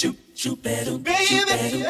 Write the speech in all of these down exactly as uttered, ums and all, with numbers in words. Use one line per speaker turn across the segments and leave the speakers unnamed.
Shoot, shoot better, baby.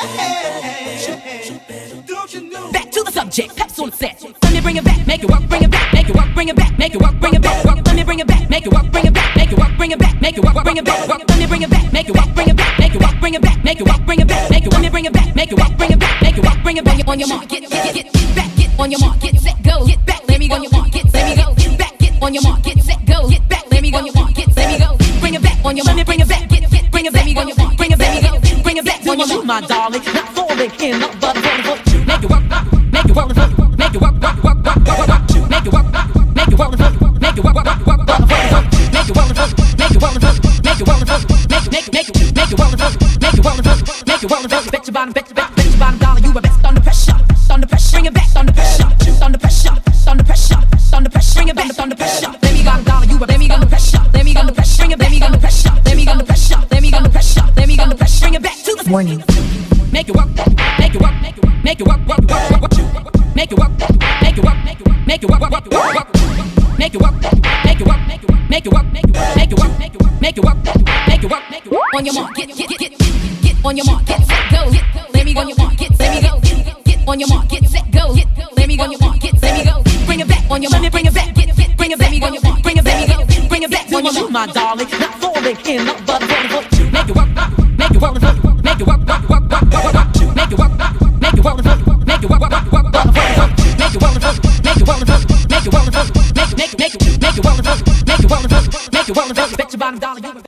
Don't you know? Back to the subject, peps on the set. Let me bring it back, make it work, bring it back, make it work, bring it back, make it work, bring it back, work. Let me bring it back, make it work, bring it back, make it work, bring it back, make it work, bring it back, work. Let me bring it back, make it work, bring it back, make it work, bring it back, make it work, bring it back, make it. Let me bring it back, make it work, bring it back, make it work, bring it back. On your mark, get, get, get, get back, get on your mark, get set, go, get back. Let me go on your mark, get, let me go, get back, get on your mark, get set, go, get back. Let me go on your mark, get, let me go, bring it back on your mark, let me bring it back, get, get, bring it back, on your mark, bring it back, bring it back on your mark, my darling, not falling in love, but falling for you. Make it work, make it work, make it work, work, work, work, work, work, make it work, make it work, make it work, work, work, work, work, make it work, make it work, make it work, make it, make it, make it, make it work, make it work, make it work. Bet your bottom, bet your, bet, bet your bottom dollar, you are best under pressure, under pressure. Bring it back, under pressure, under pressure, under pressure, under pressure. Bring it back, under pressure. Let me got a dollar, you are, let me got the pressure, let me got the pressure. Bring it, let me got the pressure, let me got the pressure, let me got the pressure, let me got the pressure. Bring it back to the morning. Make it work, make it work, make it work, make it work, work, work, work, work. Make it work, make it work, make it work, make it work, work, work, work. Make it work, make it work, make it work, make it work, make it work, make it work, make it work, make it work, make it work, make it work. On your mark, get, get, get, get, get on your mark, get set, go. Let me go on your mark, get, let me go. Get on your mark, get set, go. Let me go on your mark, get, let me go. Bring it back on your mark, let me bring it back, get, get, bring it back on your mark, bring it back, bring it back on your mark, my darling, not falling in love, but falling for